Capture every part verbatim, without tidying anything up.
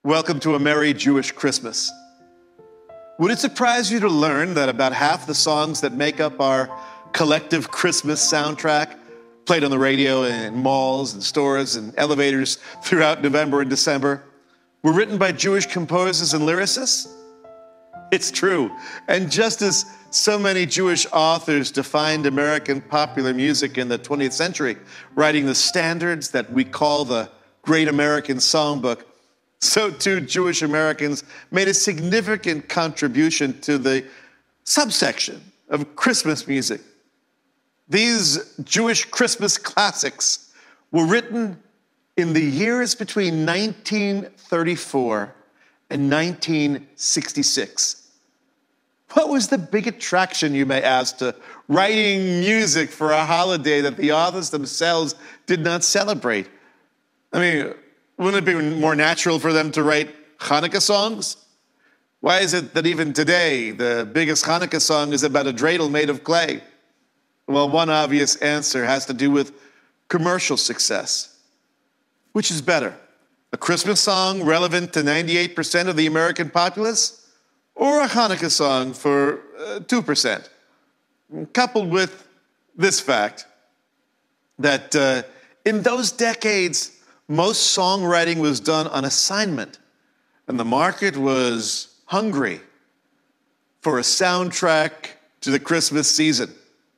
Welcome to a Merry Jewish Christmas. Would it surprise you to learn that about half the songs that make up our collective Christmas soundtrack, played on the radio in malls and stores and elevators throughout November and December, were written by Jewish composers and lyricists? It's true. And just as so many Jewish authors defined American popular music in the twentieth century, writing the standards that we call the Great American Songbook, so too Jewish Americans made a significant contribution to the subsection of Christmas music. These Jewish Christmas classics were written in the years between nineteen thirty-four and nineteen sixty-six. What was the big attraction, you may ask, to writing music for a holiday that the authors themselves did not celebrate? I mean, wouldn't it be more natural for them to write Hanukkah songs? Why is it that even today the biggest Hanukkah song is about a dreidel made of clay? Well, one obvious answer has to do with commercial success. Which is better, a Christmas song relevant to ninety-eight percent of the American populace, or a Hanukkah song for uh, two percent? Coupled with this fact that uh, in those decades, most songwriting was done on assignment, and the market was hungry for a soundtrack to the Christmas season.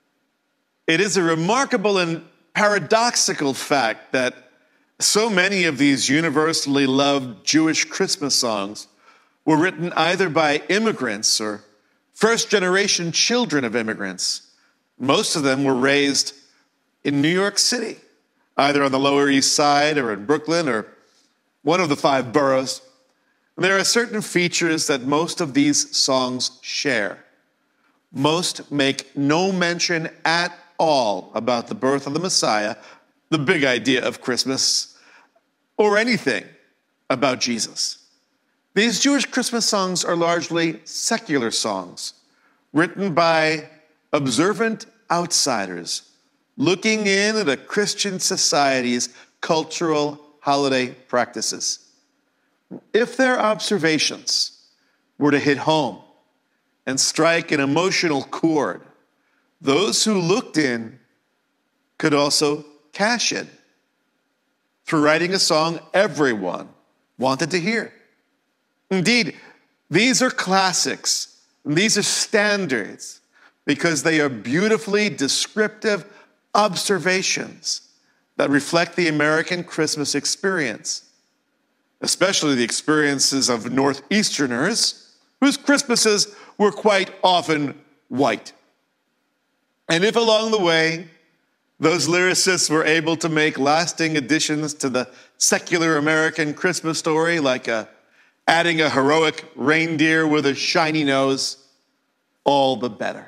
It is a remarkable and paradoxical fact that so many of these universally loved Jewish Christmas songs were written either by immigrants or first-generation children of immigrants. Most of them were raised in New York City, either on the Lower East Side or in Brooklyn or one of the five boroughs. There are certain features that most of these songs share. Most make no mention at all about the birth of the Messiah, the big idea of Christmas, or anything about Jesus. These Jewish Christmas songs are largely secular songs, written by observant outsiders looking in at a Christian society's cultural holiday practices. If their observations were to hit home and strike an emotional chord, those who looked in could also cash in through writing a song everyone wanted to hear. Indeed, these are classics, and these are standards, because they are beautifully descriptive observations that reflect the American Christmas experience, especially the experiences of Northeasterners, whose Christmases were quite often white. And if along the way, those lyricists were able to make lasting additions to the secular American Christmas story, like a, adding a heroic reindeer with a shiny nose, all the better.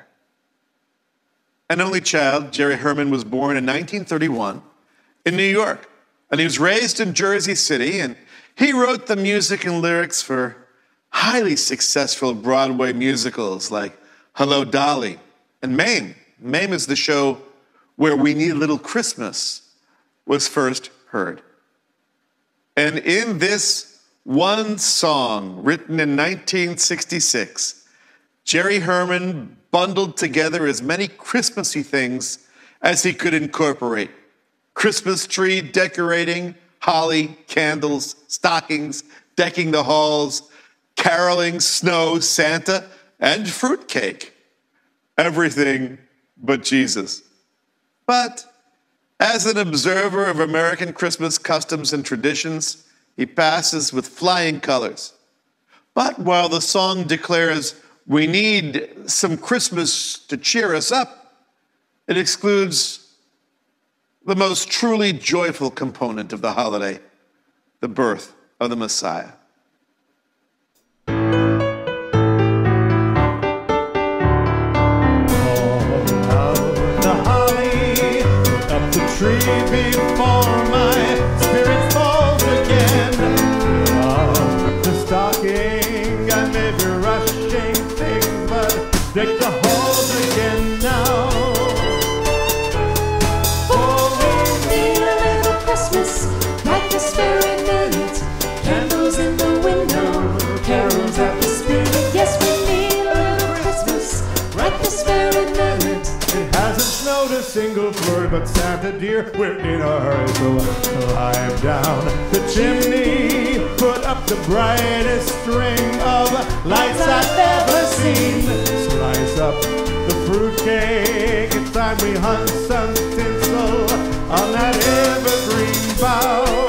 An only child, Jerry Herman was born in nineteen thirty-one in New York, and he was raised in Jersey City, and he wrote the music and lyrics for highly successful Broadway musicals like Hello, Dolly, and Mame. Mame is the show where We Need a Little Christmas was first heard. And in this one song, written in nineteen sixty-six, Jerry Herman bundled together as many Christmassy things as he could incorporate. Christmas tree decorating, holly, candles, stockings, decking the halls, caroling, snow, Santa, and fruitcake. Everything but Jesus. But as an observer of American Christmas customs and traditions, he passes with flying colors. But while the song declares, "We need some Christmas to cheer us up," it excludes the most truly joyful component of the holiday, the birth of the Messiah. Tree before my spirit falls again. Up the stocking, I may be rushing things, but deck the halls again now. Oh, we need a little Christmas, like the spirit meant. Candles in the window. but Santa dear, we're in a hurry, so climb down the chimney, put up the brightest string of lights I've ever seen. Slice up the fruitcake, it's time we hung some tinsel on that evergreen bough.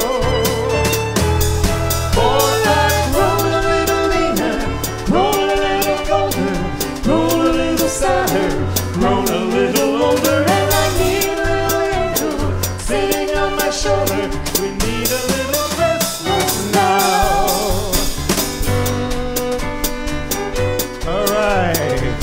Grown a little older, and I need a little angel sitting on my shoulder. We need a little Christmas now. All right.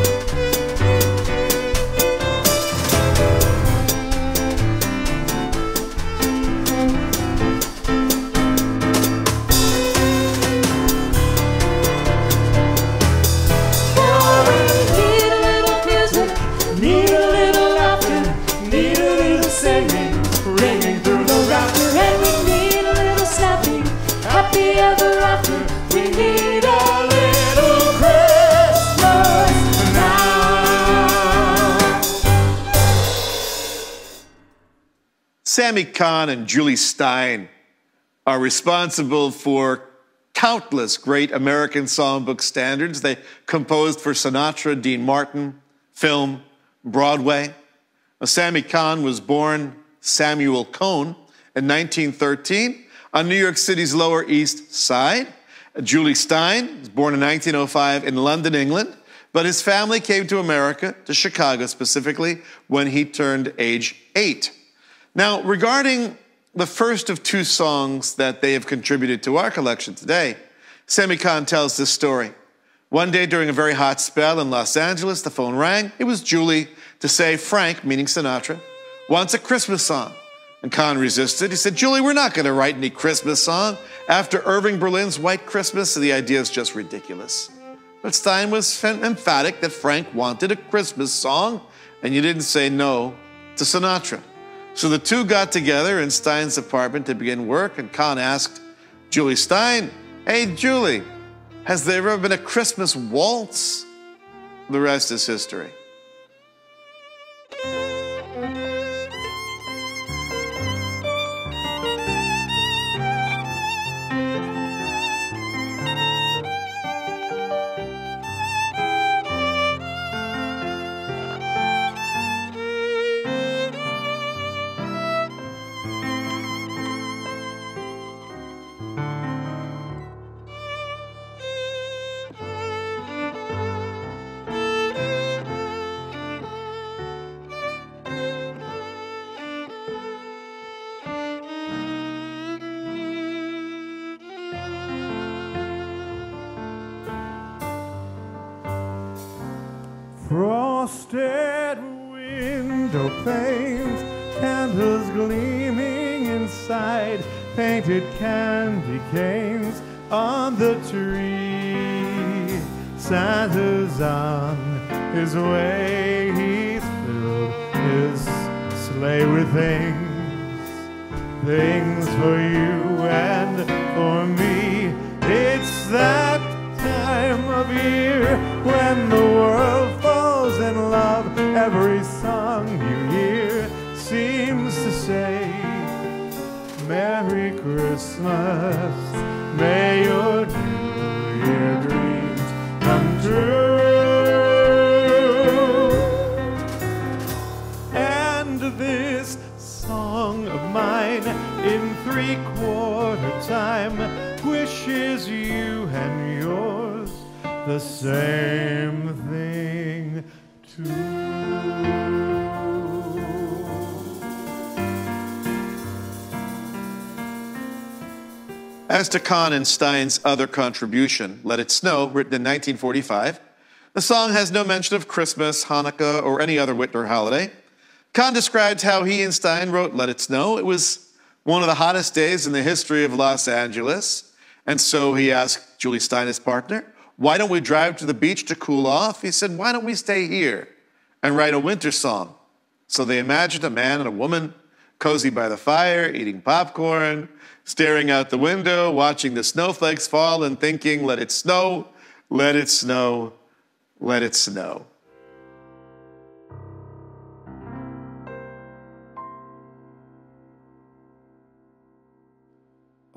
Ever after, we need a little Christmas now. Sammy Cahn and Julie Stein are responsible for countless great American songbook standards. They composed for Sinatra, Dean Martin, film, Broadway. Now, Sammy Cahn was born Samuel Cohn in nineteen thirteen. On New York City's Lower East Side. Julie Stein was born in nineteen oh five in London, England, but his family came to America, to Chicago specifically, when he turned age eight. Now, regarding the first of two songs that they have contributed to our collection today, Sammy Cahn tells this story. One day during a very hot spell in Los Angeles, the phone rang. It was Julie to say Frank, meaning Sinatra, wants a Christmas song. And Cahn resisted. He said, Julie, we're not going to write any Christmas song. After Irving Berlin's White Christmas, the idea is just ridiculous. But Stein was emphatic that Frank wanted a Christmas song, and you didn't say no to Sinatra. So the two got together in Stein's apartment to begin work, and Cahn asked Julie Stein, hey, Julie, has there ever been a Christmas waltz? The rest is history. Frosted window panes, candles gleaming inside, painted candy canes on the tree. Santa's on his way, he's filled his sleigh with things, things for you and for me. It's that time of year when the world falls in love. Every song you hear seems to say, Merry Christmas, may your New Year dreams come true. And this song of mine in three-quarter time wishes you and yours the same thing too. As to Cahn and Stein's other contribution, Let It Snow, written in nineteen forty-five, the song has no mention of Christmas, Hanukkah, or any other winter holiday. Cahn describes how he and Stein wrote Let It Snow. It was one of the hottest days in the history of Los Angeles, and so he asked Julie Stein, his partner, why don't we drive to the beach to cool off? He said, why don't we stay here and write a winter song? So they imagined a man and a woman cozy by the fire, eating popcorn, staring out the window, watching the snowflakes fall and thinking, let it snow, let it snow, let it snow.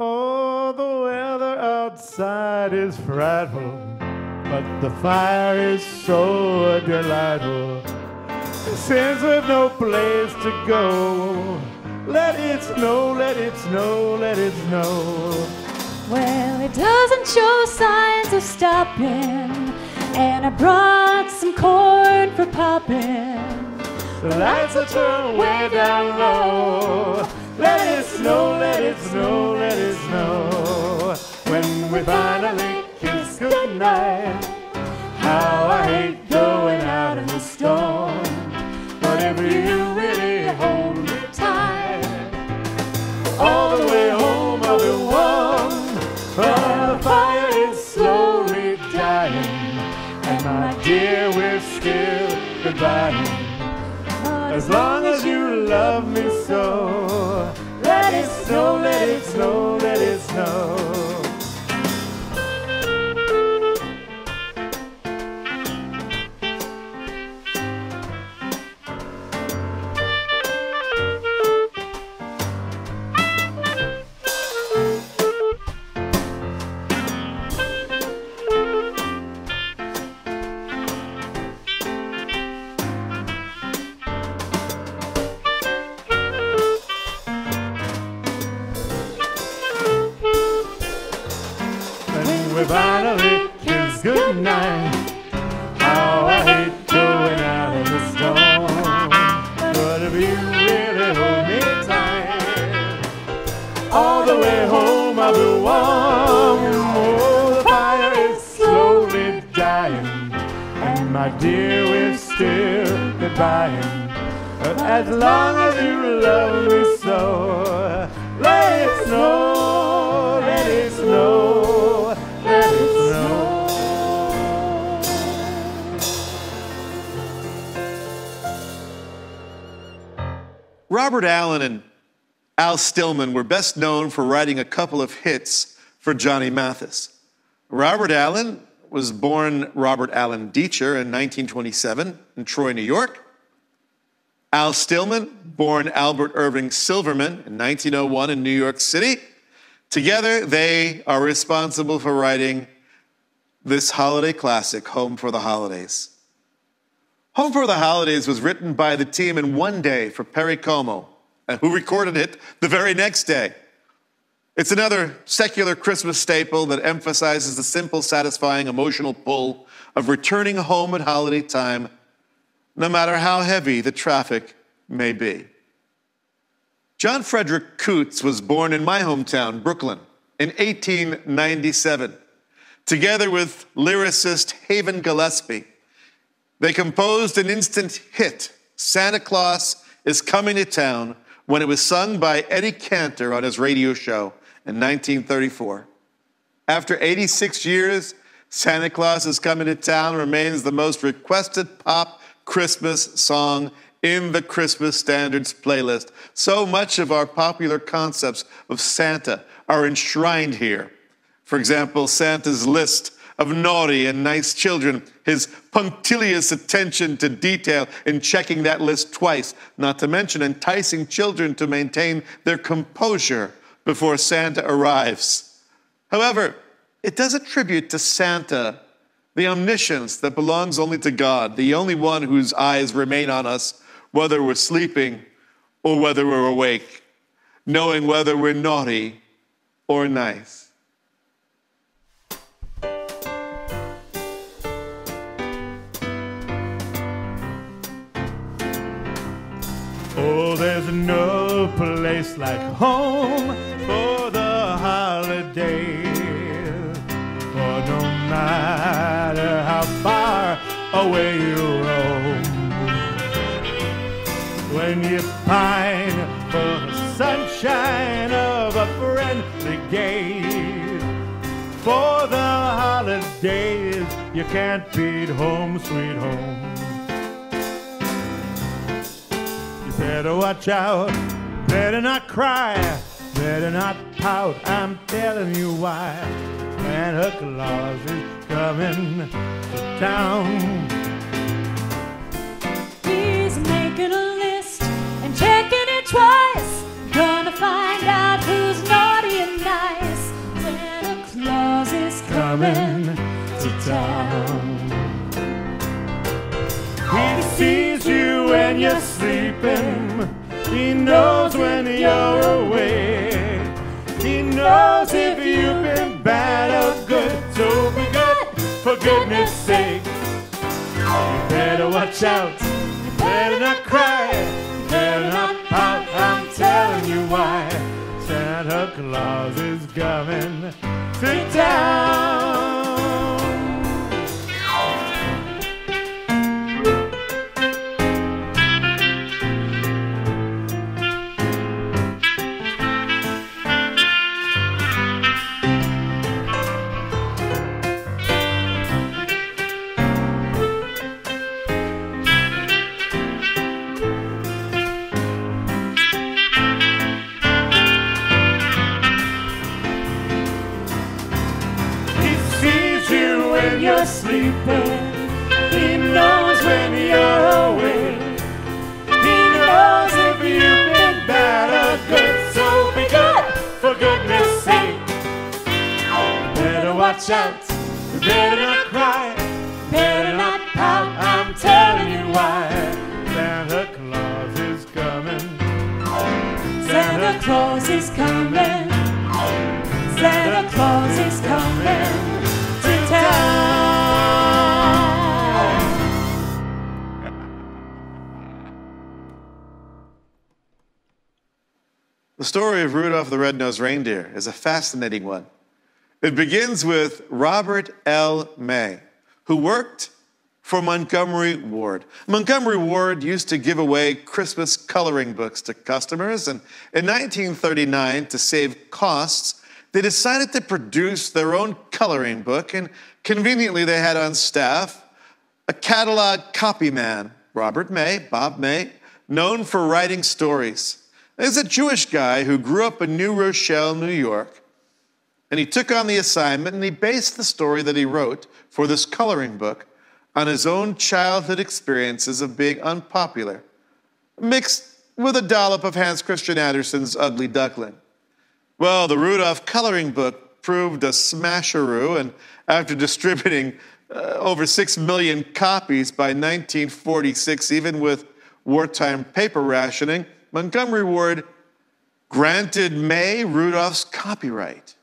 Oh, the weather outside is frightful, but the fire is so delightful. Since we've no place to go, let it snow, let it snow, let it snow. Well, it doesn't show signs of stopping, and I brought some corn for popping. The lights are turned way down low. Let it snow, let it snow, let it snow. When we finally kiss goodnight, how I hate going out in the storm. But if you really hold me tight, all the way home I'll be warm. But the fire is slowly dying, and my dear, we're still goodbye. As long as you love me so, let it snow, let it snow, let it snow. Finally kiss goodnight. How I hate going out in the storm. But if you really hold me tight, all the way home I'll be warm. Oh, the fire is slowly dying, and my dear, we're still goodbying. But as long as you love me so, let it snow, let it snow. Robert Allen and Al Stillman were best known for writing a couple of hits for Johnny Mathis. Robert Allen was born Robert Allen Deacher in nineteen twenty-seven in Troy, New York. Al Stillman, born Albert Irving Silverman in nineteen oh one in New York City. Together, they are responsible for writing this holiday classic, Home for the Holidays. Home for the Holidays was written by the team in one day for Perry Como, who recorded it the very next day. It's another secular Christmas staple that emphasizes the simple, satisfying, emotional pull of returning home at holiday time, no matter how heavy the traffic may be. John Frederick Coots was born in my hometown, Brooklyn, in eighteen ninety-seven. Together with lyricist Haven Gillespie, they composed an instant hit, Santa Claus is Coming to Town, when it was sung by Eddie Cantor on his radio show in nineteen thirty-four. After eighty-six years, Santa Claus is Coming to Town remains the most requested pop Christmas song in the Christmas Standards playlist. So much of our popular concepts of Santa are enshrined here. For example, Santa's list of naughty and nice children, his punctilious attention to detail in checking that list twice, not to mention enticing children to maintain their composure before Santa arrives. However, it does attribute to Santa the omniscience that belongs only to God, the only one whose eyes remain on us, whether we're sleeping or whether we're awake, knowing whether we're naughty or nice. Oh, there's no place like home for the holidays. For no matter how far away you roam, when you pine for the sunshine of a friendly gaze, for the holidays you can't beat home, sweet home. Better watch out, better not cry, better not pout, I'm telling you why. Santa Claus is coming to town. He's making a list and checking it twice, gonna find out who's naughty and nice. coming to town. He sees you when you're sleeping. He knows when you're awake. He knows if you've been bad or good. So be good, for goodness sake. You better watch out. You better not cry. You better not pout. I'm telling you why. Santa Claus is coming to town. You're sleeping. He knows when you're awake. He knows if you've been bad or good. So be good, for goodness sake. You better watch out. You better not cry. You better not pout. I'm telling you why. Santa Claus is coming. Santa Claus is coming. Santa Claus is coming to town. The story of Rudolph the Red-Nosed Reindeer is a fascinating one. It begins with Robert L. May, who worked for Montgomery Ward. Montgomery Ward used to give away Christmas coloring books to customers, and in nineteen thirty-nine, to save costs, they decided to produce their own coloring book, and conveniently they had on staff a catalog copyman, Robert May, Bob May, known for writing stories. He's a Jewish guy who grew up in New Rochelle, New York, and he took on the assignment and he based the story that he wrote for this coloring book on his own childhood experiences of being unpopular, mixed with a dollop of Hans Christian Andersen's Ugly Duckling. Well, the Rudolph coloring book proved a smasheroo, and after distributing uh, over six million copies by nineteen forty-six, even with wartime paper rationing, Montgomery Ward granted May Rudolph's copyright.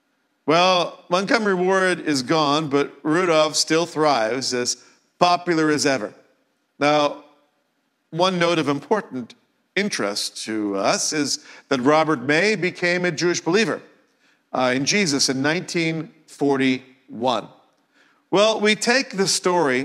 Well, Montgomery Ward is gone, but Rudolph still thrives, as popular as ever. Now, one note of important interest to us is that Robert May became a Jewish believer uh, in Jesus in nineteen forty-one. Well, we take the story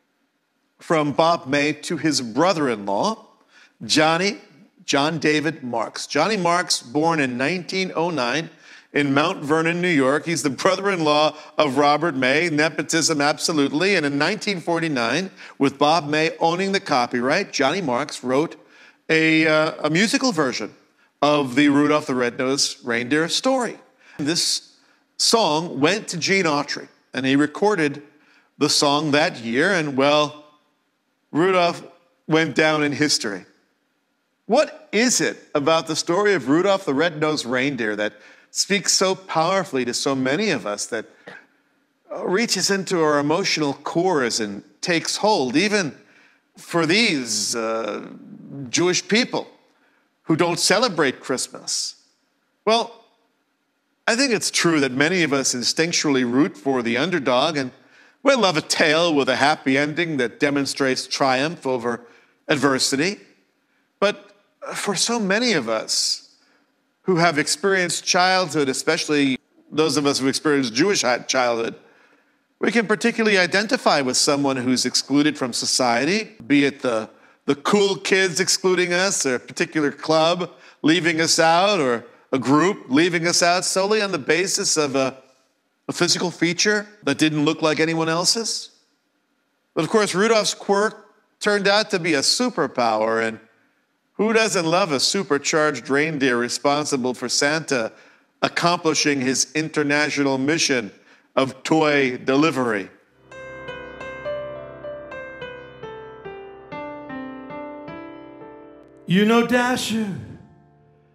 from Bob May to his brother-in-law, Johnny John David Marks. Johnny Marks, born in nineteen oh nine in Mount Vernon, New York. He's the brother-in-law of Robert May, nepotism absolutely. And in nineteen forty-nine, with Bob May owning the copyright, Johnny Marks wrote a, uh, a musical version of the Rudolph the Red-Nosed Reindeer story. This song went to Gene Autry, and he recorded the song that year, and well, Rudolph went down in history. What is it about the story of Rudolph the Red-Nosed Reindeer that speaks so powerfully to so many of us, that reaches into our emotional cores and takes hold, even for these uh, Jewish people who don't celebrate Christmas? Well, I think it's true that many of us instinctually root for the underdog, and we love a tale with a happy ending that demonstrates triumph over adversity. But for so many of us who have experienced childhood, especially those of us who experienced Jewish childhood, we can particularly identify with someone who's excluded from society, be it the, the cool kids excluding us, or a particular club leaving us out, or a group leaving us out solely on the basis of a, a physical feature that didn't look like anyone else's. But of course, Rudolph's quirk turned out to be a superpower, and who doesn't love a supercharged reindeer responsible for Santa accomplishing his international mission of toy delivery? You know Dasher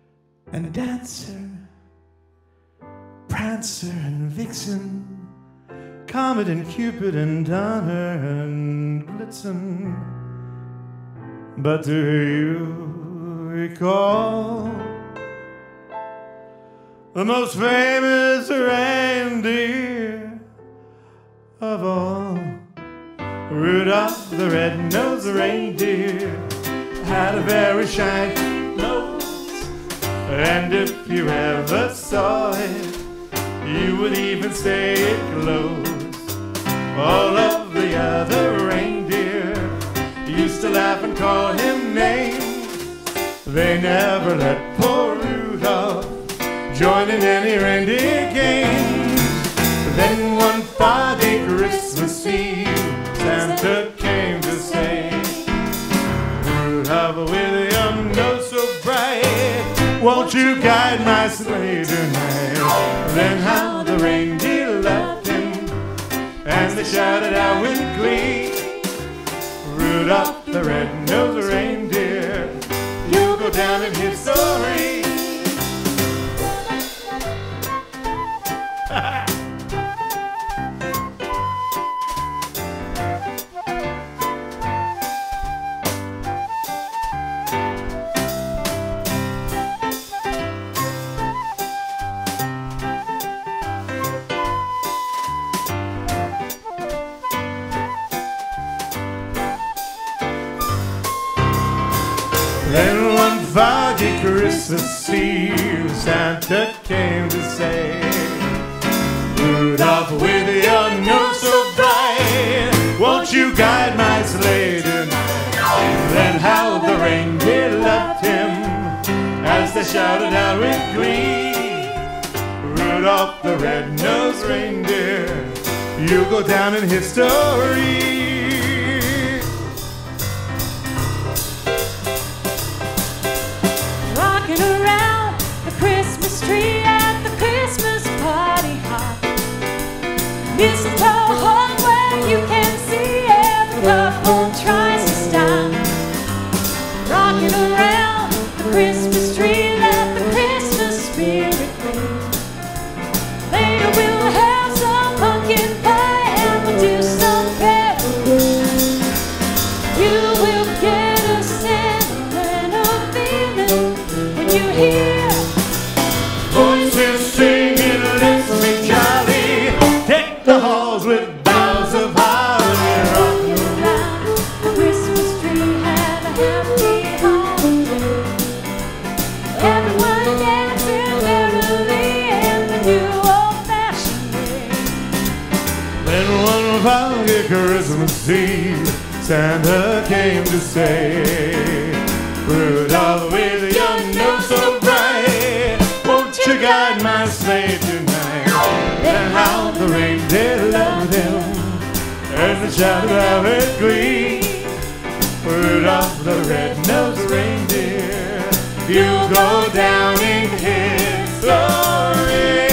and Dancer, Prancer and Vixen, Comet and Cupid and Donner and Blitzen. But do you recall the most famous reindeer of all? Rudolph the red-nosed reindeer had a very shiny nose, and if you ever saw it, you would even say it close. All of the other reindeer used to laugh and call him names. They never let poor Rudolph join in any reindeer games. Then one foggy Christmas Eve, Santa came to say, Rudolph with your nose so bright, won't you guide my sleigh tonight? Then how the reindeer loved him, and they shouted out with glee, Rudolph the red-nosed reindeer, you'll go down in history. Then one foggy Christmas Eve, Santa came to say, Rudolph, with your nose so bright, won't you guide my sleigh tonight? Then how the reindeer loved him as they shouted out with glee, Rudolph the red-nosed reindeer, you'll go down in history. Around the Christmas tree at the Christmas party hop. Mistletoe hung where you can see every couple tries to stop. Rocking around the Christmas tree, let the Christmas spirit ring. Later we'll have some pumpkin pie and we'll do some caroling. You will get a sentimental feeling when you hear voices singing, let's be jolly, deck the halls with boughs of holly. rocking around the Christmas tree, have a happy holiday. Everyone dancing merrily in the new old-fashioned way. Then one foggy Christmas Eve, Santa came to say, Rudolph with your nose so bright, won't you guide my sleigh tonight? Then how the reindeer loved him as they shouted out with glee, Rudolph the red-nosed reindeer, you'll go down in history.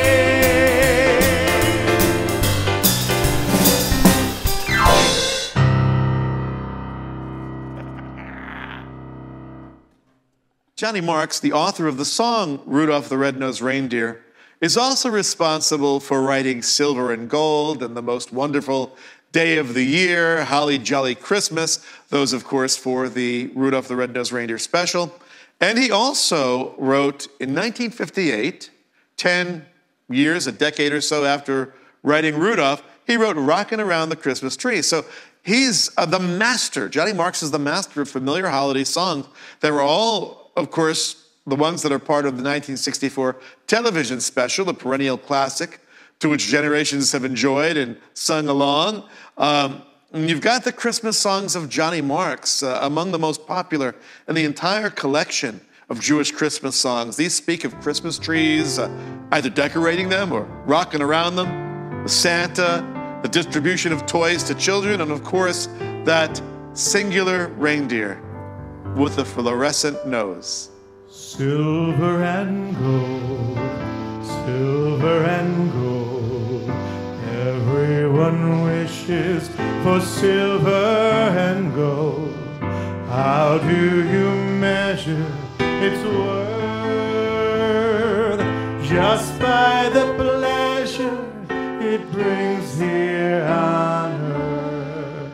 Johnny Marks, the author of the song Rudolph the Red-Nosed Reindeer, is also responsible for writing Silver and Gold and The Most Wonderful Day of the Year, Holly Jolly Christmas, those, of course, for the Rudolph the Red-Nosed Reindeer special. And he also wrote in nineteen fifty-eight, ten years, a decade or so after writing Rudolph, he wrote Rockin' Around the Christmas Tree. So he's uh, the master. Johnny Marks is the master of familiar holiday songs that were all, of course, the ones that are part of the nineteen sixty-four television special, the perennial classic, to which generations have enjoyed and sung along. Um, and you've got the Christmas songs of Johnny Marks, uh, among the most popular in the entire collection of Jewish Christmas songs. These speak of Christmas trees, uh, either decorating them or rocking around them, the Santa, the distribution of toys to children, and of course, that singular reindeer with the fluorescent nose. Silver and gold, silver and gold, everyone wishes for silver and gold. How do you measure its worth? Just by the pleasure it brings here on earth.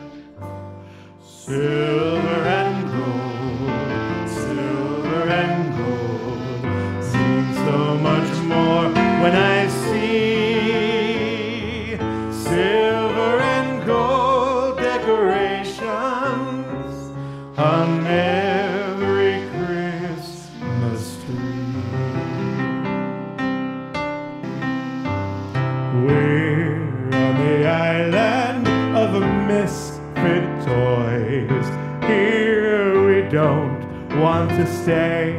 Silver and gold, silver and gold, seems so much more when I see silver and gold decorations on every Christmas tree. We're on the island of misfit toys. Here we don't want to stay.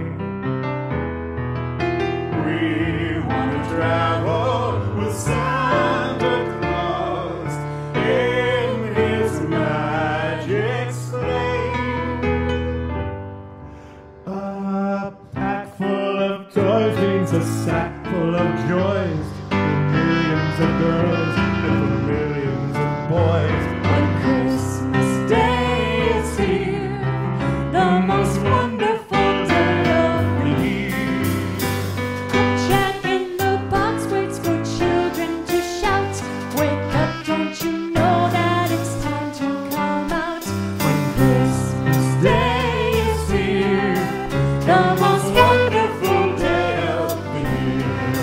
We want to travel with Santa Claus in his magic sleigh. A pack full of toys means a sack full of joys for millions of girls and for millions of boys. When Christmas Day is here, the most wonderful day of the year. The Jack in the Box waits for children to shout, "Wake up, don't you know that it's time to come out?" When Christmas Day is here, the most wonderful day of the year.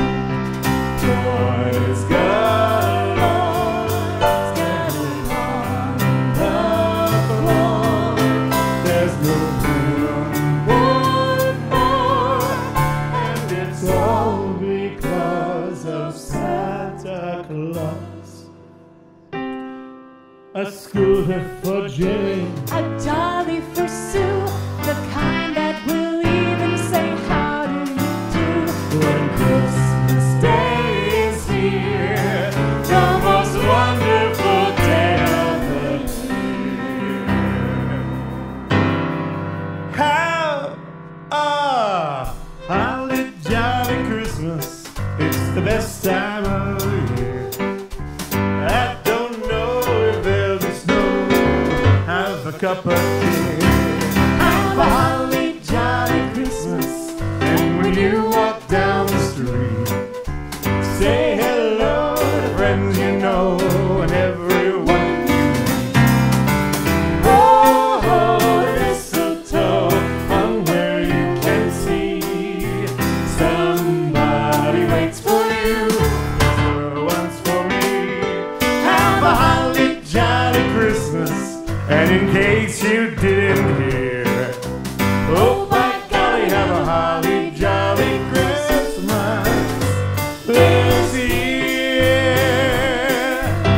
Toys galore, Gathered on the floor, there's no room one more, and it's all because of Santa Claus. A scooter for Jimmy, a dolly for Sue, the kind that will even say, "How do you do?" when Christmas Day is here, the most wonderful day of the Have a holly jolly Christmas. It's the best time of the year. I don't know if there'll be snow. Have a cup of tea. Have a holly jolly Christmas. And when you walk down the street, say hello to friends you know and everyone you meet. Oh, oh, mistletoe hung where you can see. Somebody waits for you, for once for me. Have a holly jolly Christmas, and in case you didn't hear, oh by golly, have a holly jolly Christmas this year.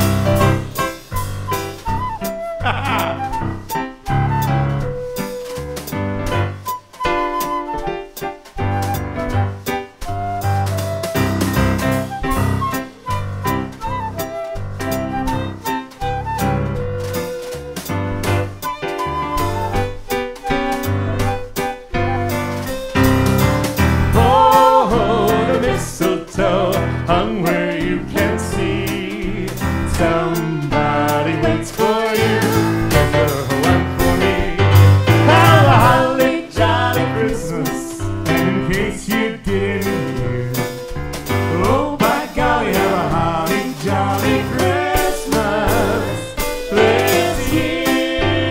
Oh, the mistletoe hung where you can see. Somebody waits for you, for one for me. Have a holly jolly Christmas, and in case you didn't hear, oh by golly, have a holly jolly Christmas this year.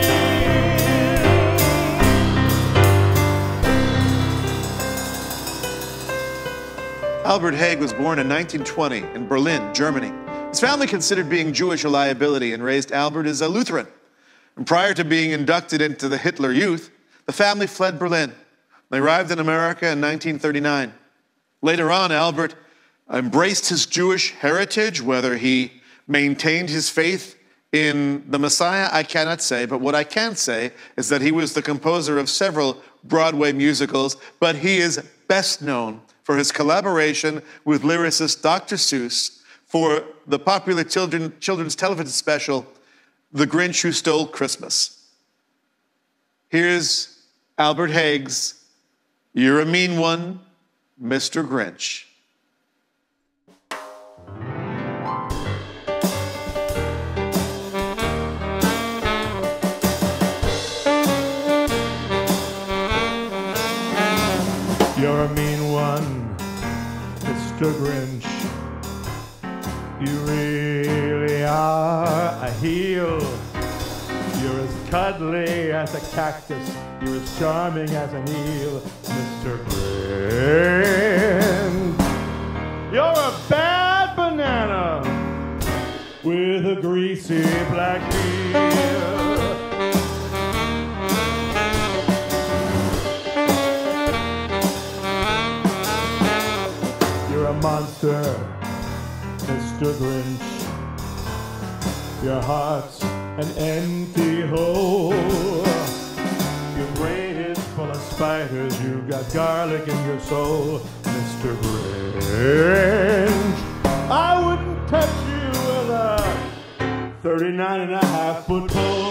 Albert Haig was born in nineteen twenty in Berlin, Germany. His family considered being Jewish a liability and raised Albert as a Lutheran. And prior to being inducted into the Hitler Youth, the family fled Berlin. They arrived in America in nineteen thirty-nine. Later on, Albert embraced his Jewish heritage. Whether he maintained his faith in the Messiah, I cannot say, but what I can say is that he was the composer of several Broadway musicals, but he is best known for his collaboration with lyricist Doctor Seuss for the popular children, children's television special, The Grinch Who Stole Christmas. Here's Albert Haig's "You're a Mean One, Mister Grinch." You're a mean one, Mister Grinch. You really are a heel. You're as cuddly as a cactus. You're as charming as an eel, Mister Grinch. You're a bad banana with a greasy black peel. You're a monster, Mister Grinch. Your heart's an empty hole. Your brain is full of spiders. You've got garlic in your soul, Mister Grinch. I wouldn't touch you with a thirty-nine and a half foot pole.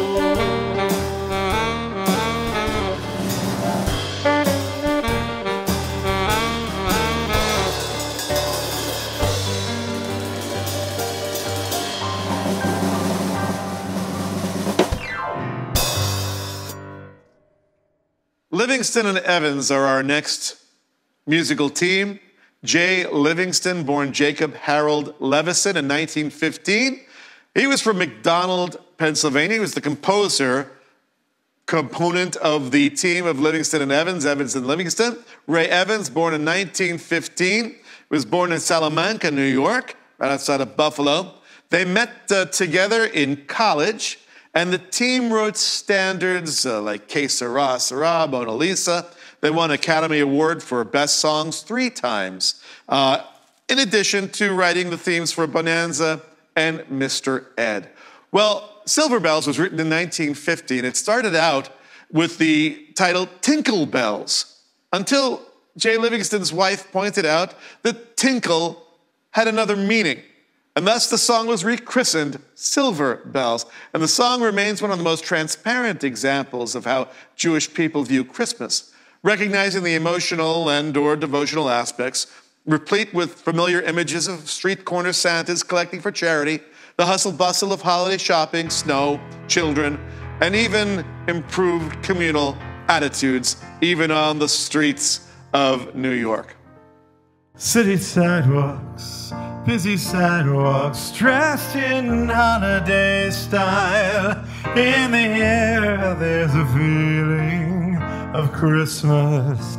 Livingston and Evans are our next musical team. Jay Livingston, born Jacob Harold Levison in nineteen fifteen. He was from McDonald, Pennsylvania. He was the composer, component of the team of Livingston and Evans, Evans and Livingston. Ray Evans, born in nineteen fifteen, was born in Salamanca, New York, right outside of Buffalo. They met uh, together in college, and the team wrote standards uh, like Que Sera, Sera, Mona Lisa. They won Academy Award for Best Songs three times, uh, in addition to writing the themes for Bonanza and Mister Ed. Well, Silver Bells was written in nineteen fifty, and it started out with the title Tinkle Bells, until Jay Livingston's wife pointed out that tinkle had another meaning. And thus the song was rechristened Silver Bells. And the song remains one of the most transparent examples of how Jewish people view Christmas, recognizing the emotional and or devotional aspects, replete with familiar images of street corner Santas collecting for charity, the hustle bustle of holiday shopping, snow, children, and even improved communal attitudes, even on the streets of New York. City sidewalks, busy sidewalks, dressed in holiday style. In the air, there's a feeling of Christmas.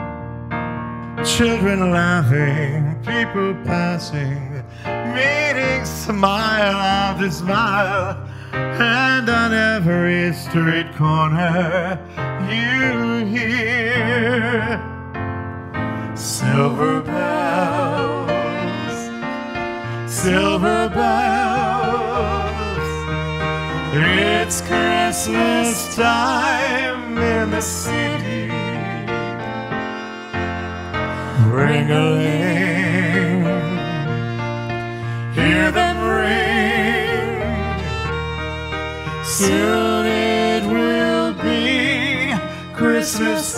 Children laughing, people passing, meeting smile after smile. And on every street corner, you hear silver bells, silver bells. It's Christmas time in the city. Ring-a-ling, hear them ring. Soon it will be Christmas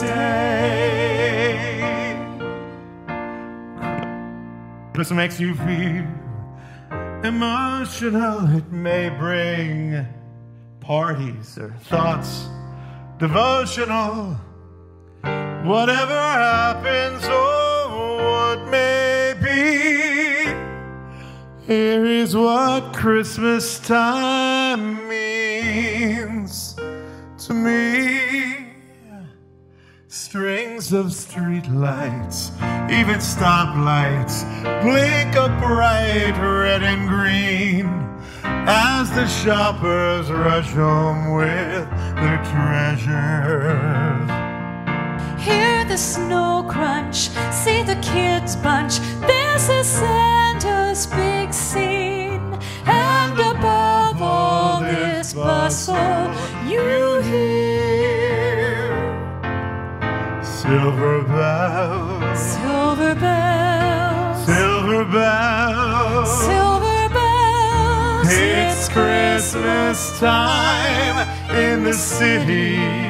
Day. Christmas makes you feel emotional. It may bring parties or thoughts devotional. Whatever happens or what may be, here is what Christmas time means to me. Strings of street lights, even stoplights, blink a bright red and green as the shoppers rush home with their treasures. Hear the snow crunch, see the kids bunch. This is Santa's big scene. And above all this bustle, you hear silver bells, silver bells, silver bells, silver bells. It's Christmas time in the city.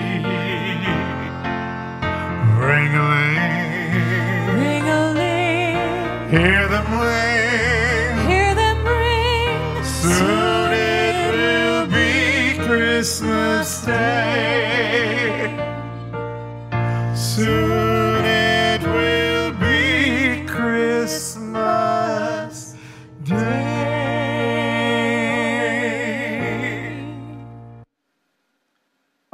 Ring-a-ling, Ring-a-ling, hear them ring, hear them ring. soon it will be Christmas Day. Soon it will be Christmas Day.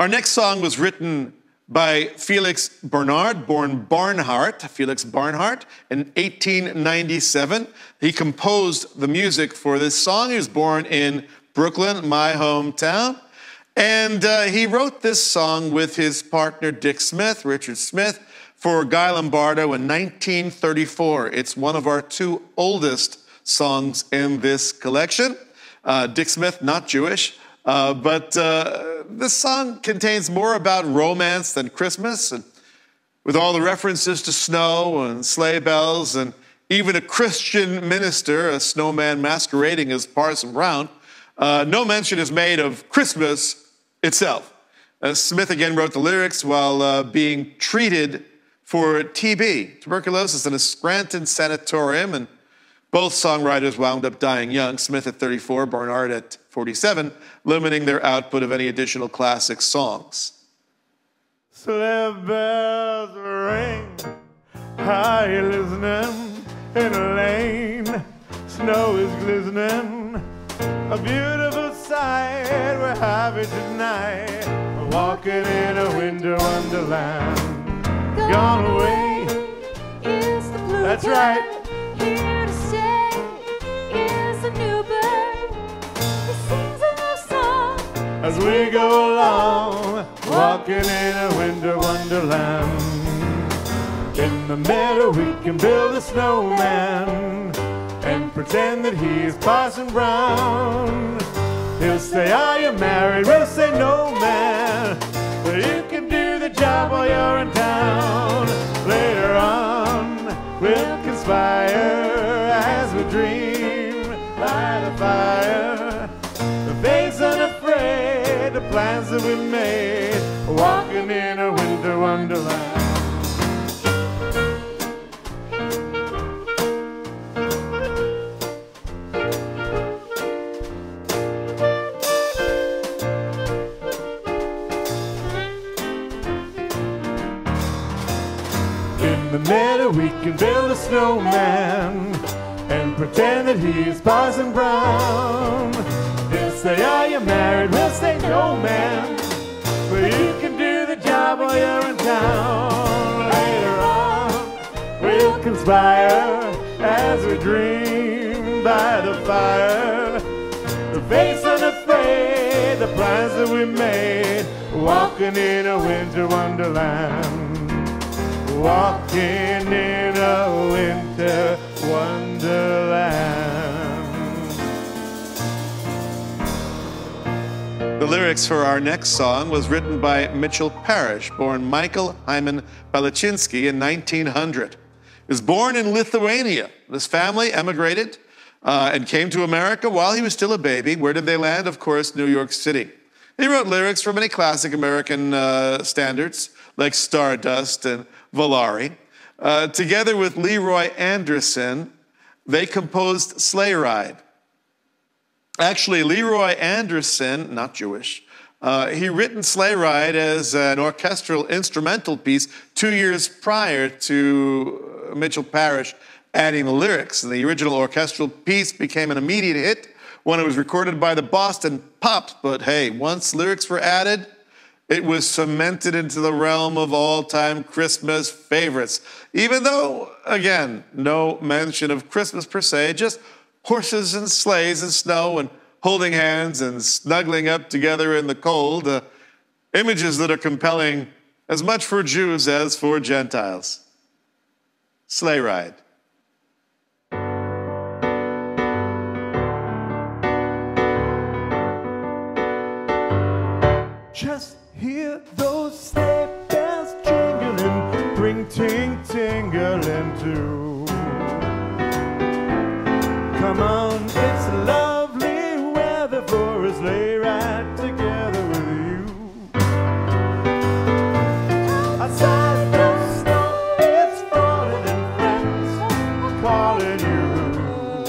Our next song was written by Felix Bernard, born Barnhart, Felix Barnhart, in eighteen ninety-seven. He composed the music for this song. He was born in Brooklyn, my hometown. And uh, he wrote this song with his partner, Dick Smith, Richard Smith, for Guy Lombardo in nineteen thirty-four. It's one of our two oldest songs in this collection. Uh, Dick Smith, not Jewish, uh, but uh, this song contains more about romance than Christmas, and with all the references to snow and sleigh bells and even a Christian minister, a snowman masquerading as Parson Brown, uh, no mention is made of Christmas itself. Uh, Smith again wrote the lyrics while uh, being treated for T B, tuberculosis, in a Scranton sanatorium, and both songwriters wound up dying young, Smith at thirty-four, Barnard at forty-seven, limiting their output of any additional classic songs. Sleigh bells ring, high listening in a lane. Snow is glistening, a beautiful sight. We're happy tonight, we're walking in a winter wonderland. Gone away is the blue That's bird. right. Here to stay is a new bird. He sings a new song as we go along, walking in a winter wonderland. In the meadow we can build a snowman and pretend that he's Parson Brown. He'll say, are you married? We'll say, no, man. But you can do the job while you're in town. Later on, we'll conspire as we dream by the fire. The face unafraid, the plans that we made, walking in a winter wonderland. In the meadow we can build a snowman and pretend that he's Parson Brown. He'll say, are you married? We'll say, no, man. But you can do the job while you're in town. Later on, we'll conspire as we dream by the fire. The face unafraid, the plans that we made, walking in a winter wonderland. Walking in a winter wonderland. The lyrics for our next song was written by Mitchell Parrish, born Michael Hyman Balachinsky in nineteen hundred. He was born in Lithuania. His family emigrated uh, and came to America while he was still a baby. Where did they land? Of course, New York City. He wrote lyrics for many classic American uh, standards like Stardust and Volare. Uh, together with Leroy Anderson, they composed Sleigh Ride. Actually, Leroy Anderson, not Jewish, uh, he written Sleigh Ride as an orchestral instrumental piece two years prior to Mitchell Parrish adding the lyrics. And the original orchestral piece became an immediate hit when it was recorded by the Boston Pops. But hey, once lyrics were added, it was cemented into the realm of all-time Christmas favorites. Even though, again, no mention of Christmas per se, just horses and sleighs and snow and holding hands and snuggling up together in the cold, uh, images that are compelling as much for Jews as for Gentiles. Sleigh Ride. Just hear those sleigh bells jingling, bring ting tingling too. Come on, it's lovely weather for a sleigh ride together with you. Outside the snow, it's falling and friends calling you.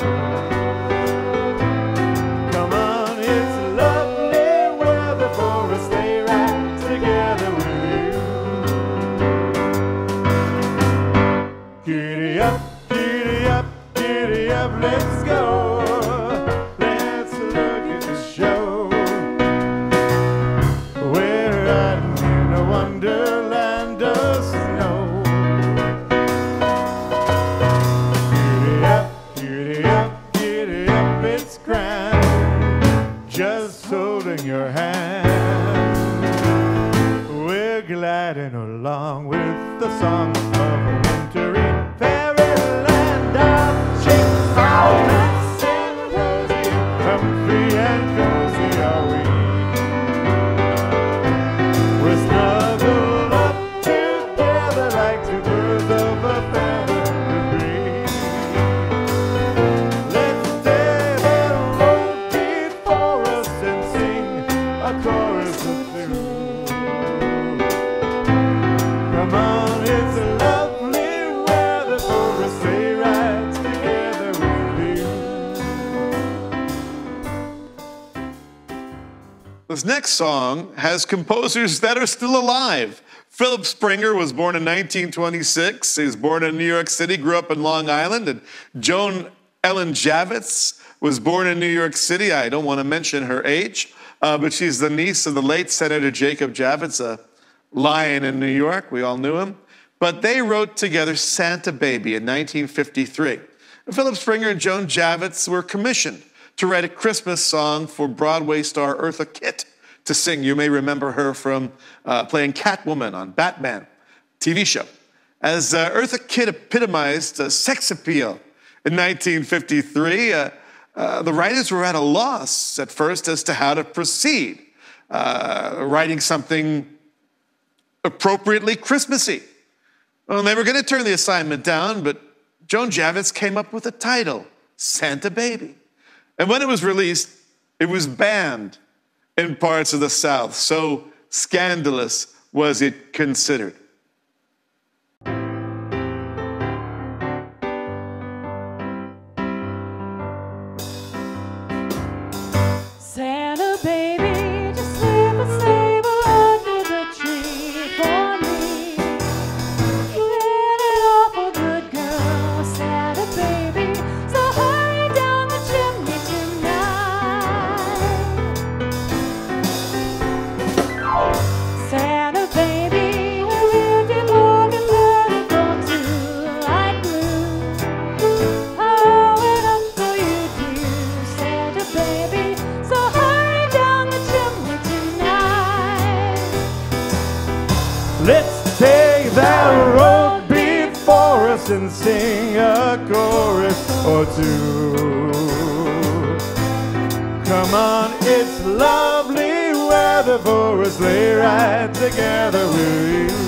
Come on, it's lovely weather for a sleigh ride together with you. Giddy up, giddy up, giddy up, let's go. Let's look at the show. We're right this next song has composers that are still alive. Philip Springer was born in nineteen twenty-six. He was born in New York City, grew up in Long Island. And Joan Ellen Javits was born in New York City. I don't want to mention her age, uh, but she's the niece of the late Senator Jacob Javits, a lion in New York. We all knew him. But they wrote together Santa Baby in nineteen fifty-three. And Philip Springer and Joan Javits were commissioned to write a Christmas song for Broadway star Eartha Kitt to sing. You may remember her from uh, playing Catwoman on Batman T V show. As uh, Eartha Kitt epitomized uh, sex appeal in nineteen fifty-three, uh, uh, the writers were at a loss at first as to how to proceed, uh, writing something appropriately Christmassy. Well, they were going to turn the assignment down, but Joan Javits came up with a title, Santa Baby. And when it was released, it was banned in parts of the South. So scandalous was it considered. Santa baby, just slip a sable under the tree for me. Let it off a good girl, Santa baby, so hurry down the chimney tonight. Santa baby, lift it long and let it go to light blue. Oh, and up for you, dear Santa baby, so hurry down the chimney tonight. Let's take that road before us and sing a chorus or two. Come on, it's lovely weather for us, lay right together with you.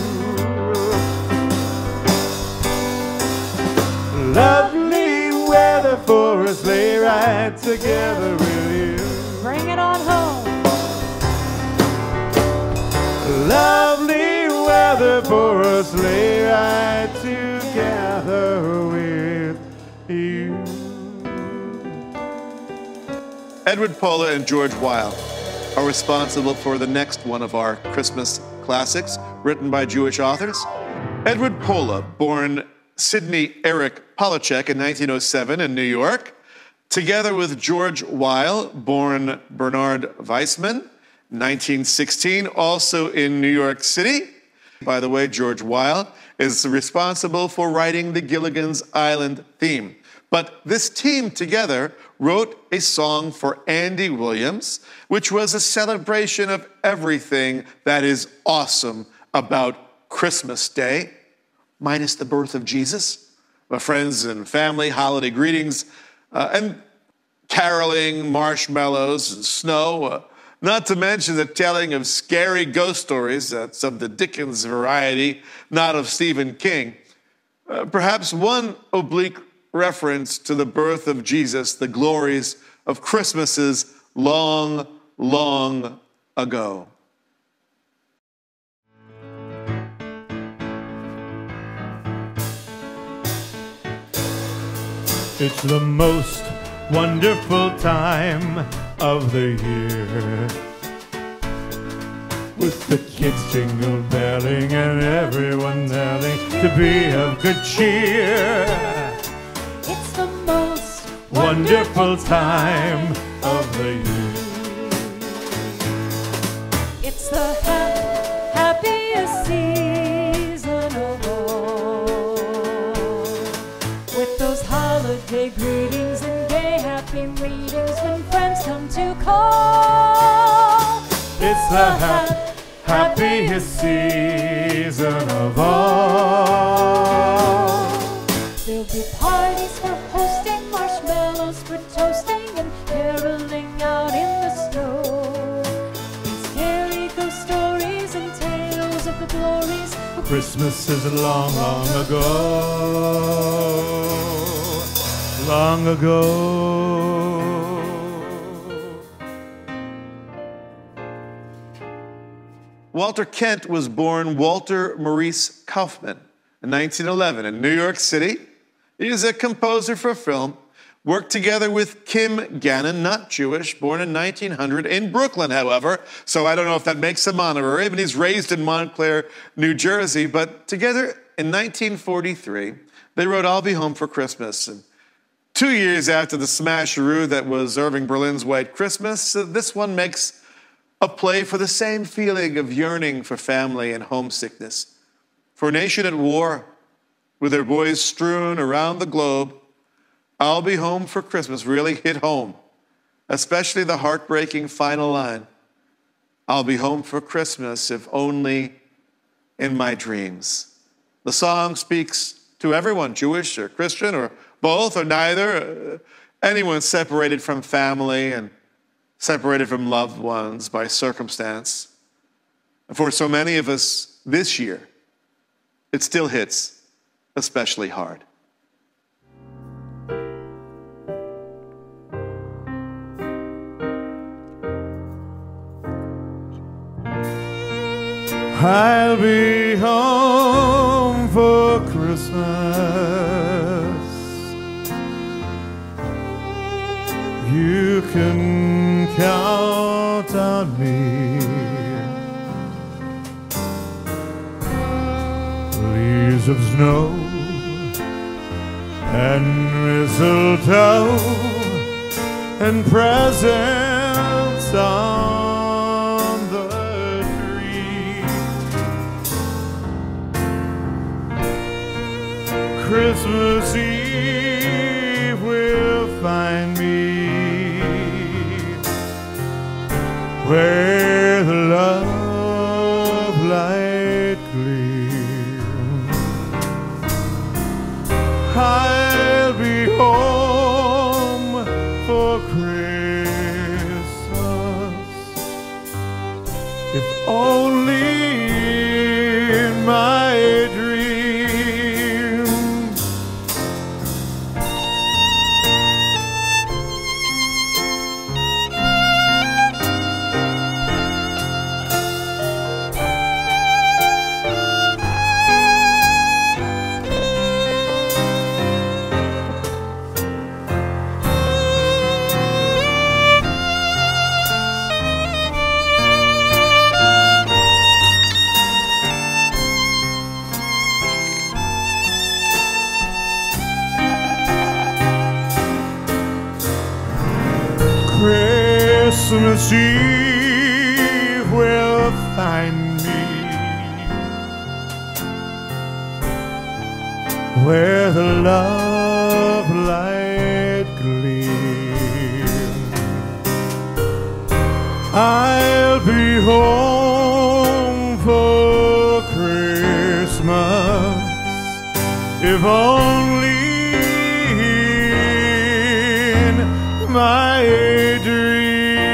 Lovely weather for us, lay right together with you. Bring it on home. Lovely weather for us, lay right together with you. Edward Pola and George Weil are responsible for the next one of our Christmas classics, written by Jewish authors. Edward Pola, born Sidney Eric Polachek in nineteen oh seven in New York, together with George Weil, born Bernard Weissman, nineteen sixteen, also in New York City. By the way, George Weil is responsible for writing the Gilligan's Island theme. But this team together wrote a song for Andy Williams, which was a celebration of everything that is awesome about Christmas Day, minus the birth of Jesus, my friends and family, holiday greetings, uh, and caroling, marshmallows, and snow, uh, not to mention the telling of scary ghost stories, that's of the Dickens variety, not of Stephen King. Uh, perhaps one oblique reference to the birth of Jesus, the glories of Christmases long, long ago. It's the most wonderful time of the year, with the kids jingle belling and everyone yelling to be of good cheer. It's the most Wonderful time of the year. It's the ha- happiest season of all. With those holiday greetings and gay happy meetings when friends come to call. It's the ha- happiest season of all. There'll be parties for hosting, marshmallows for toasting, and caroling out in the snow. And scary ghost stories and tales of the glories of Christmas is long, long ago. Long ago. Walter Kent was born Walter Maurice Kaufman in nineteen eleven in New York City. He is a composer for film, worked together with Kim Gannon, not Jewish, born in nineteen hundred, in Brooklyn, however. So I don't know if that makes him honorary, but he's raised in Montclair, New Jersey. But together in nineteen forty-three, they wrote I'll Be Home for Christmas. And two years after the smasheroo that was Irving Berlin's White Christmas, this one makes a play for the same feeling of yearning for family and homesickness. For a nation at war, with their boys strewn around the globe, I'll Be Home for Christmas really hit home, especially the heartbreaking final line. I'll be home for Christmas, if only in my dreams. The song speaks to everyone, Jewish or Christian or both or neither, anyone separated from family and separated from loved ones by circumstance. And for so many of us this year, it still hits especially hard. I'll be home for Christmas. You can count on me. Leaves of snow and mistletoe and presents on the tree. Christmas Eve will find me where the love light gleams. I'll be home for Christmas, if only in my dreams. Christmas Eve will find me where the love light gleams. I'll be home for Christmas, if only in my dreams.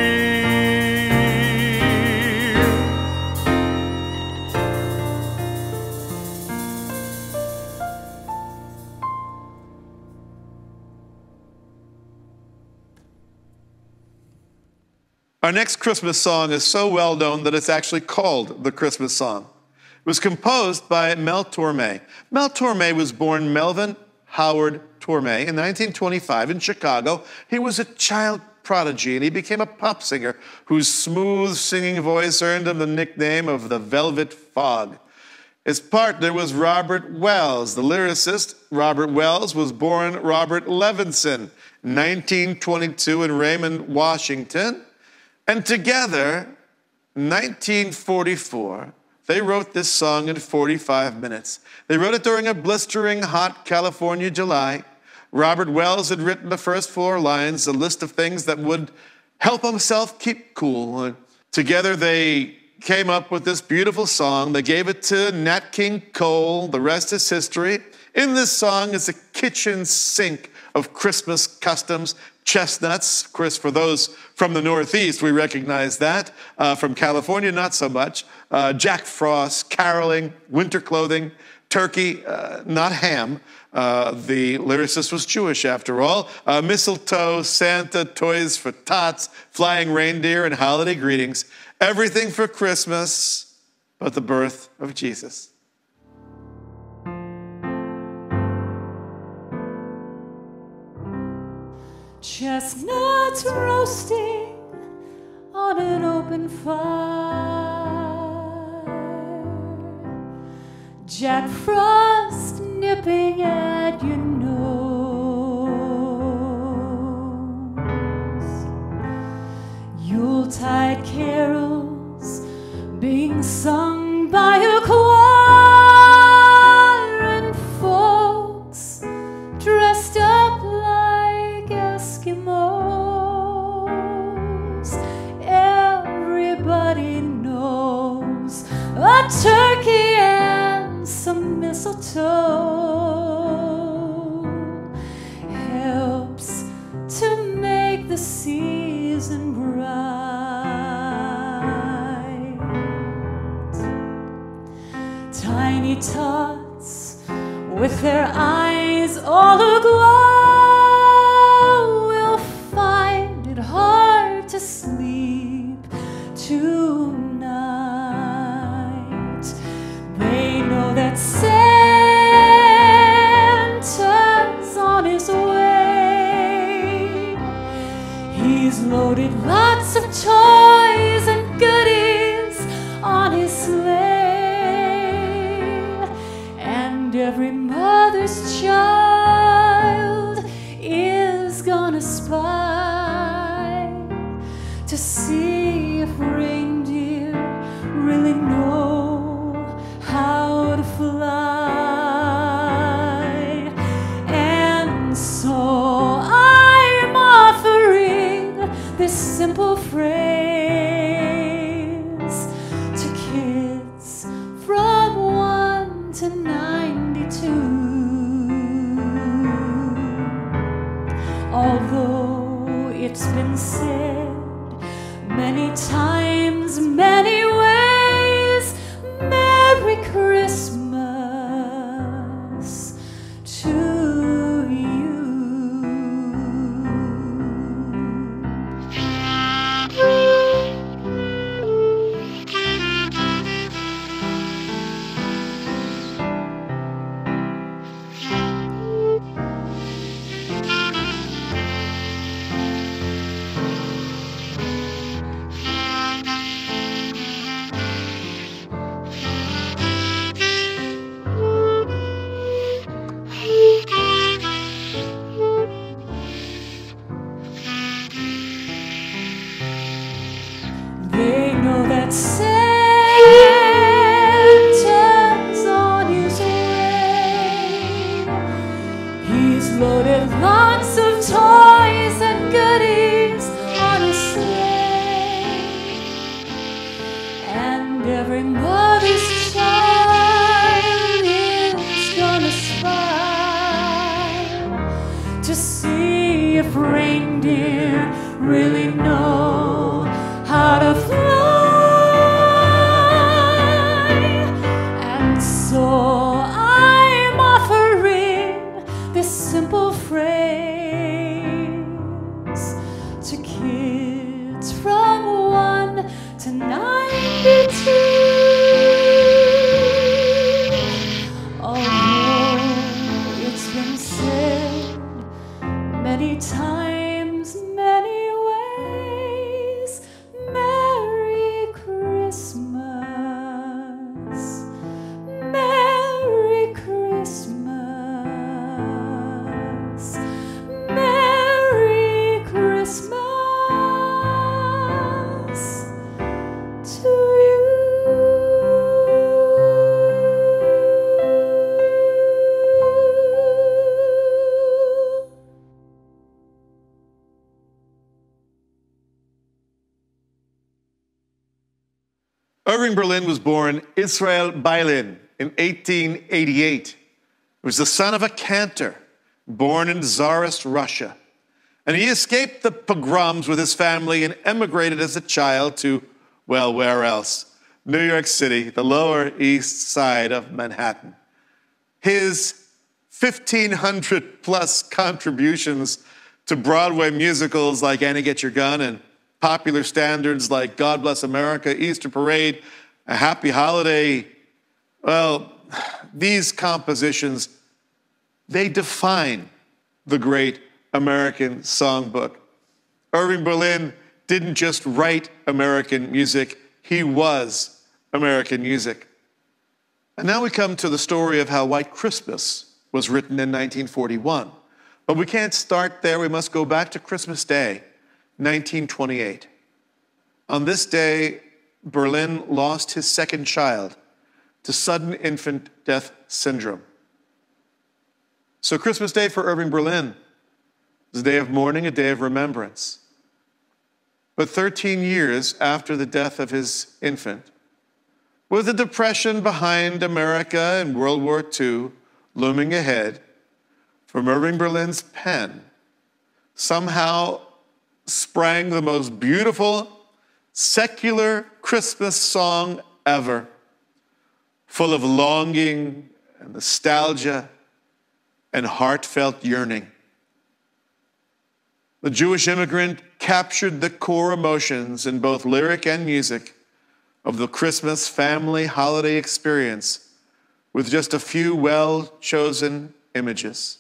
Our next Christmas song is so well known that it's actually called the Christmas song. It was composed by Mel Torme. Mel Torme was born Melvin Howard Torme in nineteen twenty-five in Chicago. He was a child prodigy, and he became a pop singer whose smooth singing voice earned him the nickname of the Velvet Fog. His partner was Robert Wells, the lyricist. Robert Wells was born Robert Levinson in nineteen twenty-two in Raymond, Washington. And together, in nineteen forty-four, they wrote this song in forty-five minutes. They wrote it during a blistering hot California July. Robert Wells had written the first four lines, a list of things that would help himself keep cool. And together they came up with this beautiful song. They gave it to Nat King Cole. The rest is history. In this song is a kitchen sink of Christmas customs. Chestnuts, of course, for those from the Northeast, we recognize that. Uh, from California, not so much. Uh, Jack Frost, caroling, winter clothing, turkey, uh, not ham. Uh, the lyricist was Jewish, after all. Uh, mistletoe, Santa, toys for tots, flying reindeer, and holiday greetings. Everything for Christmas but the birth of Jesus. Chestnuts roasting on an open fire, Jack Frost nipping at your nose, Yuletide carols being sung by a choir, and folks dressed up like Eskimos. Everybody knows a turkey and some mistletoe helps to make the season bright. Tiny tots with their eyes all aglow will find it hard to sleep tonight. They know that Santa's on his way. He's loaded lots of toys and goodies on his sleigh, and every mother's child is gonna spy to see if reindeer really know how to fly. And so I'm offering this simple phrase to kids from one to ninety-two. Although it's been said many times, many ways, Merry Christmas to you. They know that Santa's on his way. He's loaded lots of toys and goodies on his sleigh, and every mother's child is gonna spy to see if reindeer really know how to fly. And so I'm offering this simple phrase to kids from one to ninety-two. Although it's been said many times, many ways, Merry Christmas, Merry Christmas, Merry Christmas to you. Irving Berlin was born Israel Bailin in eighteen eighty-eight. He was the son of a cantor born in Tsarist Russia. And he escaped the pogroms with his family and emigrated as a child to, well, where else? New York City, the Lower East Side of Manhattan. His fifteen hundred plus contributions to Broadway musicals like Annie Get Your Gun and popular standards like God Bless America, Easter Parade, A Happy Holiday, well, these compositions, they define the Great American Songbook. Irving Berlin didn't just write American music, he was American music. And now we come to the story of how White Christmas was written in nineteen forty-one. But we can't start there. We must go back to Christmas Day, nineteen twenty-eight. On this day, Berlin lost his second child to sudden infant death syndrome. So Christmas Day for Irving Berlin was a day of mourning, a day of remembrance. But thirteen years after the death of his infant, with the depression behind America and World War Two looming ahead, from Irving Berlin's pen somehow sprang the most beautiful secular Christmas song ever, full of longing and nostalgia and heartfelt yearning. The Jewish immigrant captured the core emotions in both lyric and music of the Christmas family holiday experience with just a few well-chosen images.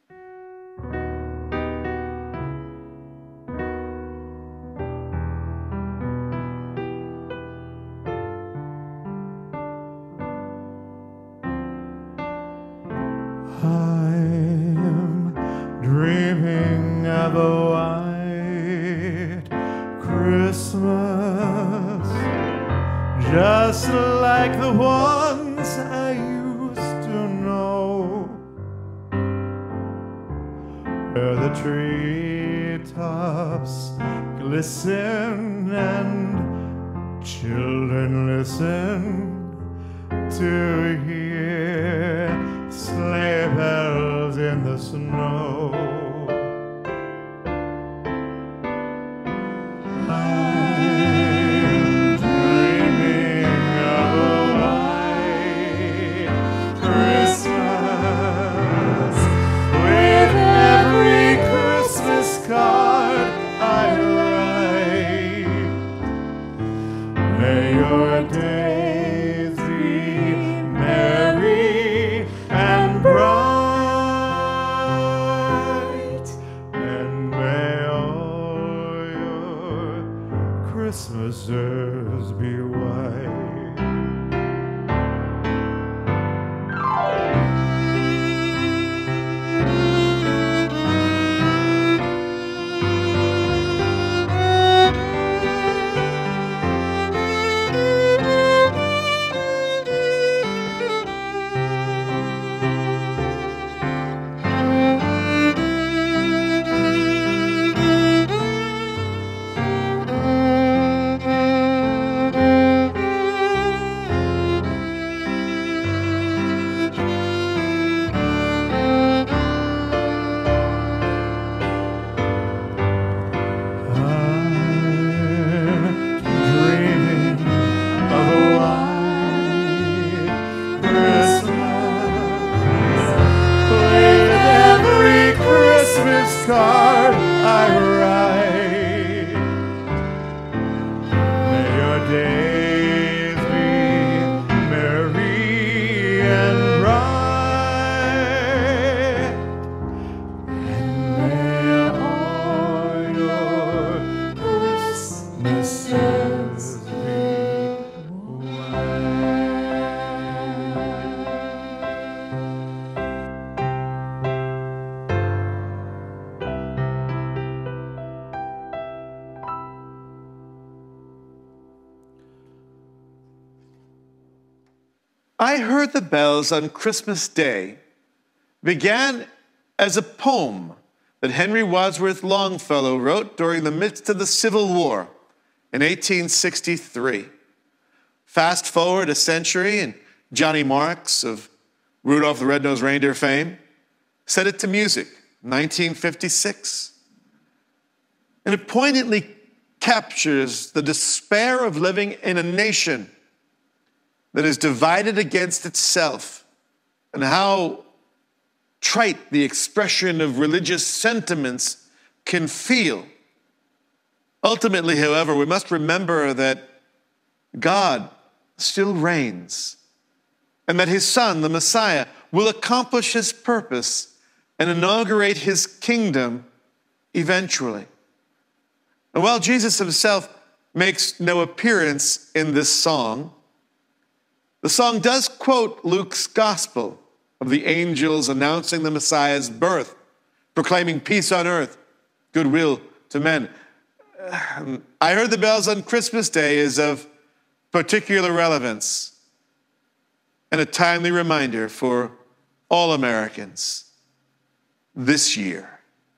I'm dreaming of a white Christmas, just like the ones I used to know, where the treetops glisten and children listen to hear sleigh bells in the snow. I'm dreaming of a white Christmas, with every Christmas card I write. May your days be merry and bright, and may all your Christmases be white. Card I write. May your days be merry and bright, and may all your Christmases be white. I Heard the Bells on Christmas Day began as a poem that Henry Wadsworth Longfellow wrote during the midst of the Civil War in eighteen sixty-three. Fast forward a century, and Johnny Marks of Rudolph the Red-Nosed Reindeer fame set it to music, nineteen fifty-six. And it poignantly captures the despair of living in a nation that is divided against itself, and how trite the expression of religious sentiments can feel. Ultimately, however, we must remember that God still reigns, and that his Son, the Messiah, will accomplish his purpose and inaugurate his kingdom eventually. And while Jesus himself makes no appearance in this song, the song does quote Luke's gospel of the angels announcing the Messiah's birth, proclaiming peace on earth, goodwill to men. I Heard the Bells on Christmas Day is of particular relevance and a timely reminder for all Americans this year.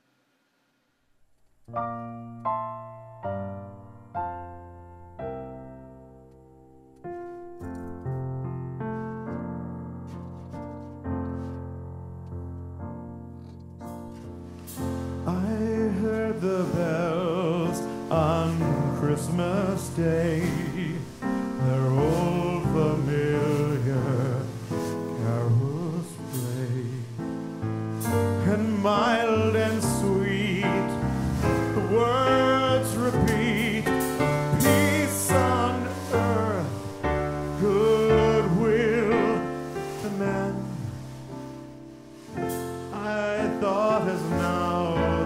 The bells on Christmas Day, their old familiar carols play, and mild and sweet the words repeat, peace on earth, goodwill to men. I thought as now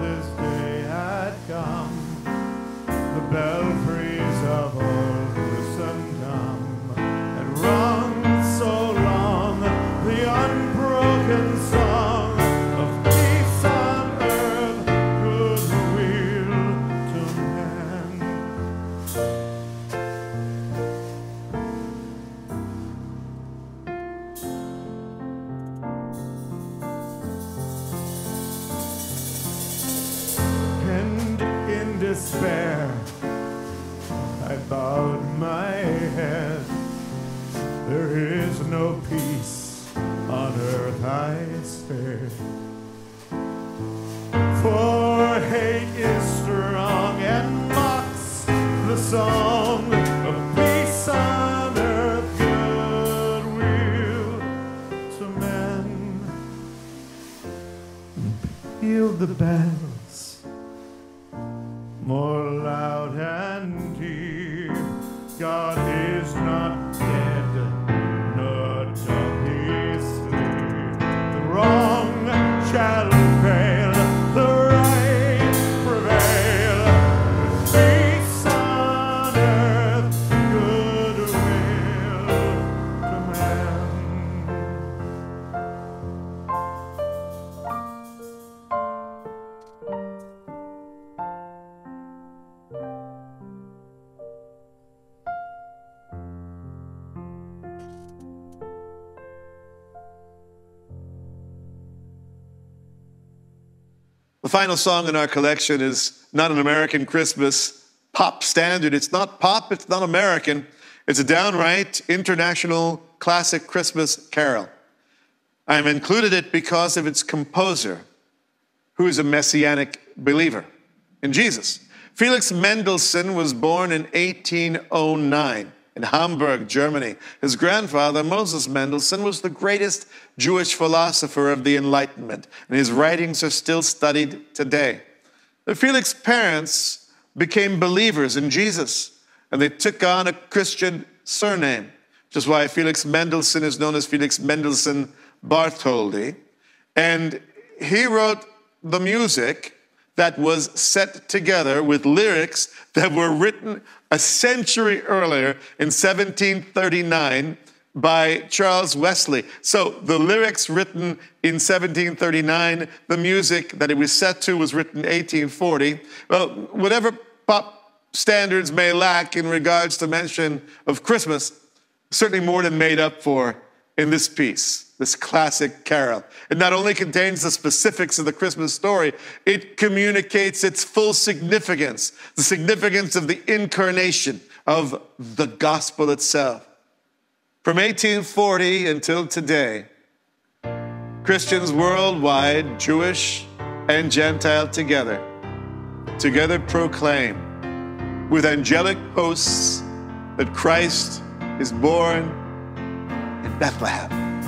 the belfries of old Christendom had rung so long the unbroken song of peace on earth, goodwill to men. And in despair I bowed my head. There is no peace on earth, I said. For hate is strong and mocks the song of peace on earth, goodwill to men. Peal the bells more loud and dear. God is not dead, nor doth he sleep. The wrong shall fail, the right prevail. Peace on earth, goodwill to men. The final song in our collection is not an American Christmas pop standard. It's not pop, it's not American. It's a downright international classic Christmas carol. I have included it because of its composer, who is a messianic believer in Jesus. Felix Mendelssohn was born in eighteen oh nine in Hamburg, Germany. His grandfather, Moses Mendelssohn, was the greatest Jewish philosopher of the Enlightenment, and his writings are still studied today. But Felix's parents became believers in Jesus, and they took on a Christian surname, which is why Felix Mendelssohn is known as Felix Mendelssohn Bartholdy. And he wrote the music that was set together with lyrics that were written a century earlier in seventeen thirty-nine by Charles Wesley. So the lyrics written in seventeen thirty-nine, the music that it was set to was written in eighteen forty. Well, whatever pop standards may lack in regards to mention of Christmas, certainly more than made up for in this piece, this classic carol. It not only contains the specifics of the Christmas story, it communicates its full significance, the significance of the incarnation of the gospel itself. From eighteen forty until today, Christians worldwide, Jewish and Gentile together, together proclaim with angelic hosts that Christ is born in Bethlehem.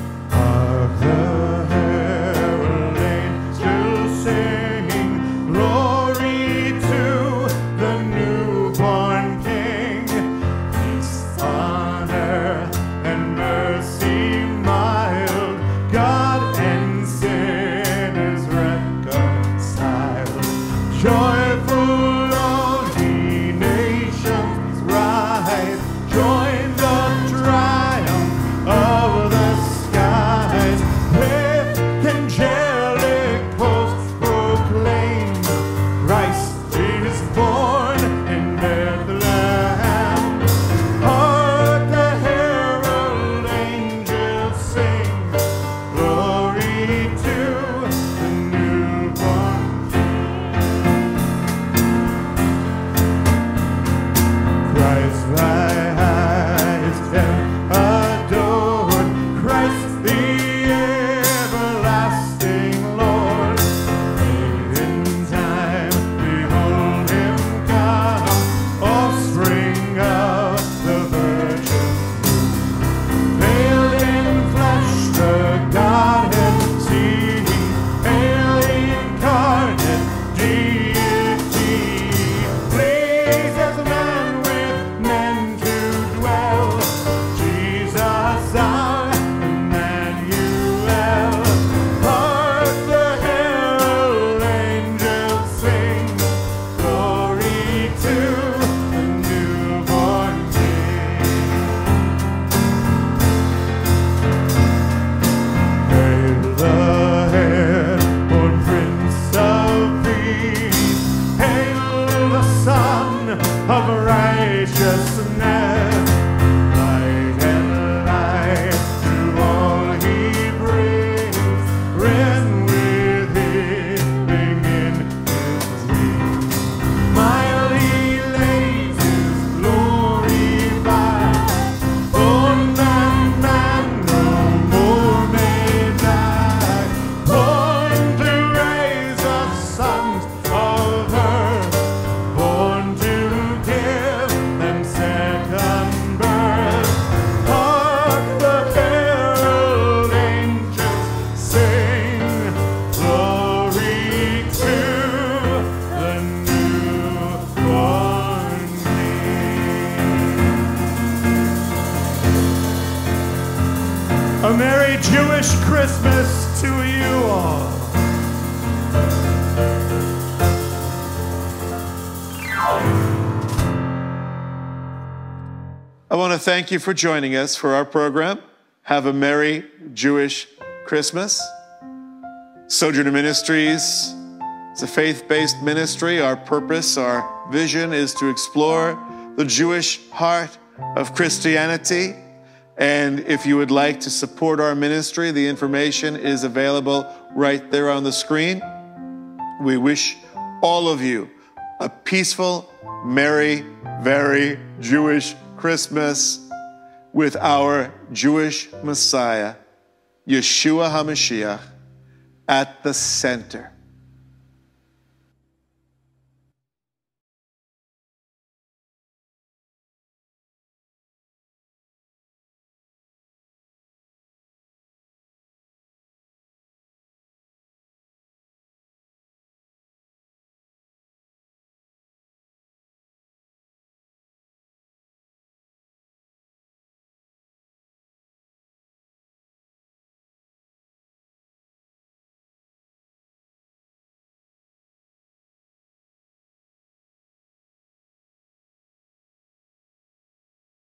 Hark the herald angels sing, glory to the newborn King. Peace on earth and mercy mild, God and sinners reconciled. Joyful all ye nations rise, join the triumph of the skies. With angelic hosts proclaim, Christ is born in Bethlehem. Hark the herald angels sing, glory to the newborn Christ thy highest heaven adored, Christ the everlasting Lord. Late in time, behold him come, offspring of the Virgin womb. Veiled in flesh, the Godhead see, hail incarnate deity. Pleased as a man with men to dwell, Jesus our Emmanuel. Hark the herald angels sing, glory to the newborn King. Hail the head-born Prince of Peace, hail the Son of righteousness. Light and life to all he brings, risen with healing in his wings. Mildly he lays his glory by, born that man no more may die. Born to raise the sons of earth, born to give them second birth. Hark the herald angels sing, glory to the newborn King. A Merry Jewish Christmas to you all. I want to thank you for joining us for our program. Have a Merry Jewish Christmas. Sojourner Ministries is a faith-based ministry. Our purpose, our vision is to explore the Jewish heart of Christianity. And if you would like to support our ministry, the information is available right there on the screen. We wish all of you a peaceful, merry, very Jewish Christmas with our Jewish Messiah, Yeshua HaMashiach, at the center.